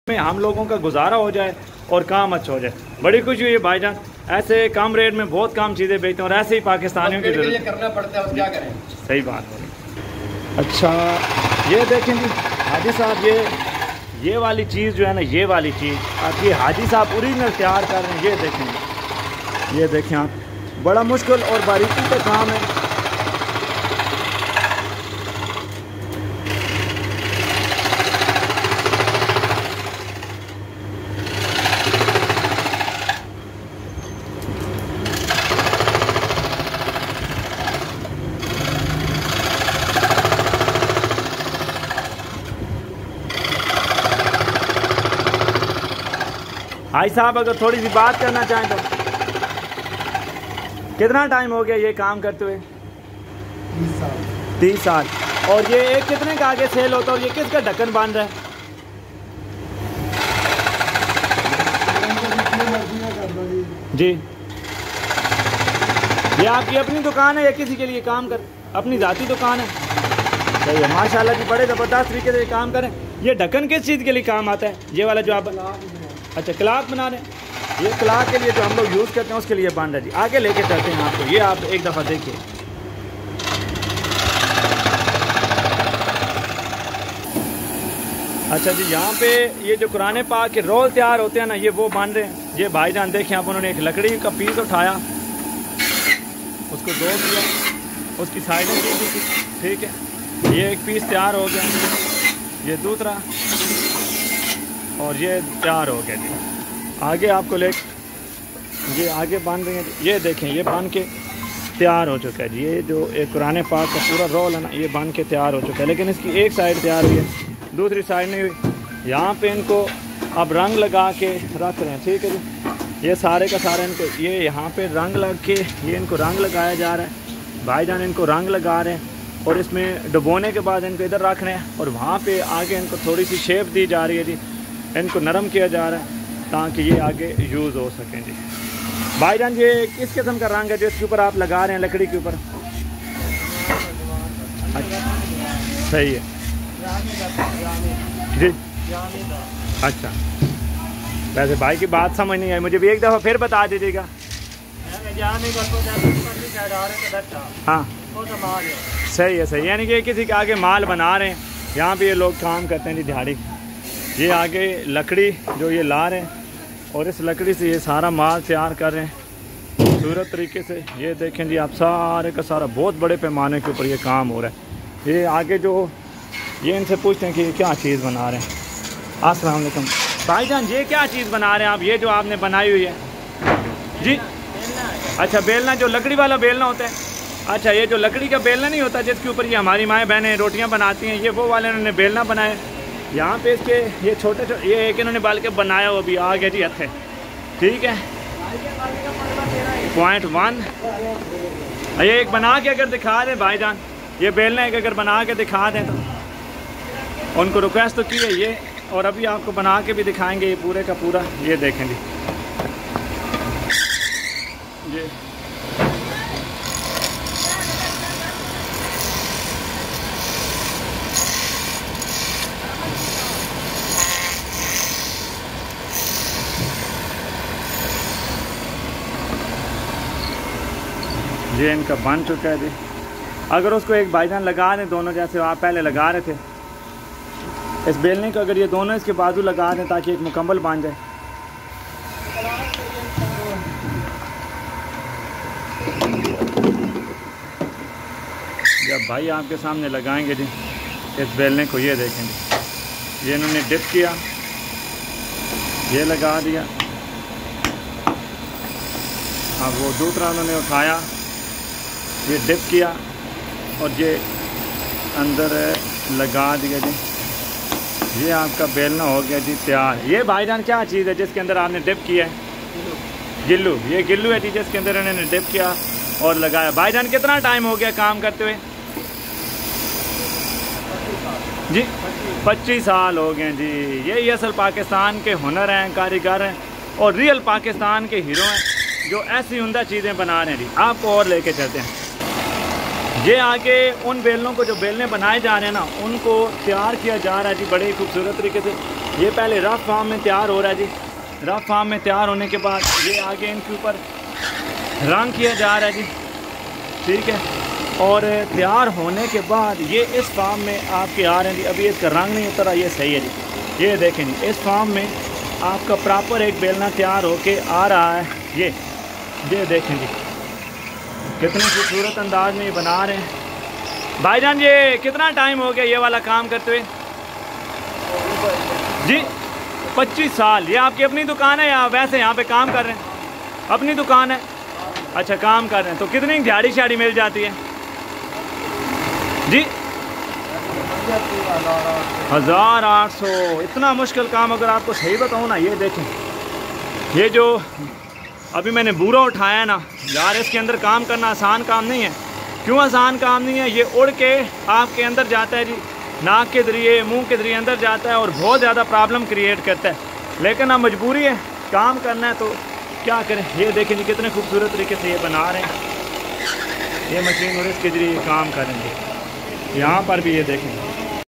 में हम लोगों का गुजारा हो जाए और काम अच्छा हो जाए। बड़ी खुशी हुई है भाईजान, ऐसे कम रेट में बहुत कम चीज़ें बेचते हैं और ऐसे ही पाकिस्तानियों की जरूरत करना पड़ता है, क्या करें। सही बात है। अच्छा ये देखें जी हाजी साहब, ये वाली चीज़ जो है ना, ये वाली चीज़ आप ये हाजी साहब ओरिजिनल तैयार कर रहे हैं। ये देखें आप, बड़ा मुश्किल और बारीकी का काम है। भाई साहब अगर थोड़ी सी बात करना चाहें तो कितना टाइम हो गया ये काम करते हुए? 30 साल। और ये एक कितने का आगे सेल होता है और ये किसका ढक्कन बांध रहा है? जी ये आपकी अपनी दुकान है या किसी के लिए काम कर? अपनी जाती दुकान है। सही है माशाल्लाह जी, बड़े ज़बरदस्त तरीके से काम करें। ये ढक्कन किस चीज़ के लिए काम आता है? ये वाला जो आप अच्छा क्लाक बना रहे हैं, ये क्लाक के लिए जो हम लोग यूज़ करते हैं उसके लिए बांध है जी। आगे लेके चलते हैं आपको, ये आप एक दफ़ा देखिए। अच्छा जी यहाँ पे ये जो कुरान पाक के रोल तैयार होते हैं ना, ये वो बांध रहे हैं। ये भाईजान देखें आप, उन्होंने एक लकड़ी का पीस उठाया, उसको दो किया, उसकी साइडें की थी, ठीक है। ये एक पीस तैयार हो गया, ये दूसरा, और ये तैयार हो गया जी। आगे आपको ले ये आगे बांध देंगे। ये देखें ये बांध के तैयार हो चुका है जी। ये जो एक कुरान पाक का पूरा रोल है ना, ये बांध के तैयार हो चुका है, लेकिन इसकी एक साइड तैयार हुई है, दूसरी साइड नहीं हुई। यहाँ पे इनको अब रंग लगा के रख रहे हैं, ठीक है जी। ये सारे का सारा इनको ये यहाँ पे रंग लग के ये इनको रंग लगाया जा रहा है। भाईजान इनको रंग लगा रहे हैं और इसमें डुबोने के बाद इनको इधर रख रहे हैं और वहाँ पे आगे इनको थोड़ी सी शेप दी जा रही है जी। इनको नरम किया जा रहा है ताकि ये आगे यूज़ हो सकें जी। भाईजान ये किस किस्म का रंग है जो इसके ऊपर आप लगा रहे हैं लकड़ी के ऊपर? अच्छा सही है जी। अच्छा वैसे भाई की बात समझ नहीं आई मुझे, भी एक दफ़ा फिर बता दीजिएगा। हाँ सही है सही, यानी कि किसी के आगे माल बना रहे हैं, यहाँ पे ये लोग काम करते हैं जी दिहाड़ी। ये आगे लकड़ी जो ये ला रहे हैं और इस लकड़ी से ये सारा माल तैयार कर रहे हैं खूबसूरत तरीके से। ये देखें जी आप, सारे का सारा बहुत बड़े पैमाने के ऊपर ये काम हो रहा है। ये आगे जो ये इनसे पूछते हैं कि ये क्या चीज़ बना रहे हैं। अस्सलाम वालेकुम भाईजान, ये क्या चीज़ बना रहे हैं आप? ये जो आपने बनाई हुई है जी, अच्छा बेलना, जो लकड़ी वाला बेलना होता है। अच्छा ये जो लकड़ी का बेलना नहीं होता जिसके ऊपर ये हमारी माएँ बहनें रोटियाँ बनाती हैं, ये वो वाले इन्होंने बेलना बनाए। यहाँ पे इसके ये छोटे छोटे ये एक इन्होंने बाल के बनाया वो भी आ गया जी हथे, ठीक है। 0.1 ये एक बना के अगर दिखा दें भाईजान, ये बेलना एक अगर बना के दिखा दें तो उनको रिक्वेस्ट तो की है ये, और अभी आपको बना के भी दिखाएंगे ये पूरे का पूरा। ये देखें जी ये इनका बन चुका है जी। अगर उसको एक भाईजान लगा दें दोनों, जैसे आप पहले लगा रहे थे इस बेलने को, अगर ये दोनों इसके बाजू लगा दें ताकि एक मुकम्मल बन जाए। जब भाई आपके सामने लगाएंगे जी इस बेलने को, ये देखेंगे ये इन्होंने डिप किया, ये लगा दिया, अब वो दूसरा उन्होंने उठाया, ये डिप किया और ये अंदर लगा दिया जी। ये आपका बेलना हो गया जी तैयार। ये भाईजान क्या चीज़ है जिसके अंदर आपने डिप किया है? गिल्लू, ये गिल्लू है जी जिसके अंदर इन्होंने डिप किया और लगाया। भाईजान कितना टाइम हो गया काम करते हुए? जी 25 साल हो गए जी। यही असल पाकिस्तान के हुनर हैं, कारीगर हैं और रियल पाकिस्तान के हीरो हैं जो ऐसी उम्दा चीज़ें बना रहे हैं जी। आपको और लेके चलते हैं। ये आगे उन बेलनों को जो बेलने बनाए जा रहे हैं ना, उनको तैयार किया जा रहा है जी बड़े खूबसूरत तरीके से। ये पहले रफ फार्म में तैयार हो रहा है जी। रफ फार्म में तैयार होने के बाद ये आगे इनके ऊपर रंग किया जा रहा है जी, ठीक है। और तैयार होने के बाद ये इस फार्म में आपके आ रहे हैं जी। अभी इसका रंग नहीं उतरा, ये सही है जी। ये देखें जी, इस फार्म में आपका प्रॉपर एक बेलना तैयार होके आ रहा है। ये देखें जी, कितने खूबसूरत अंदाज में ये बना रहे हैं। भाईजान ये कितना टाइम हो गया ये वाला काम करते हुए जी? 25 साल। ये आपकी अपनी दुकान है या वैसे यहाँ पे काम कर रहे हैं? अपनी दुकान है, अच्छा काम कर रहे हैं। तो कितनी दिहाड़ी शाड़ी मिल जाती है जी? 1800। इतना मुश्किल काम अगर आपको सही बताऊँ ना, ये देखें, ये जो अभी मैंने बूरा उठाया ना यार, इसके अंदर काम करना आसान काम नहीं है। क्यों आसान काम नहीं है? ये उड़ के आपके अंदर जाता है जी, नाक के जरिए, मुंह के जरिए अंदर जाता है और बहुत ज़्यादा प्रॉब्लम क्रिएट करता है। लेकिन अब मजबूरी है, काम करना है तो क्या करें। ये देखें जी, कितने खूबसूरत तरीके से ये बना रहे हैं ये मशीन, और इसके जरिए काम करेंगे। यहाँ पर भी ये देखें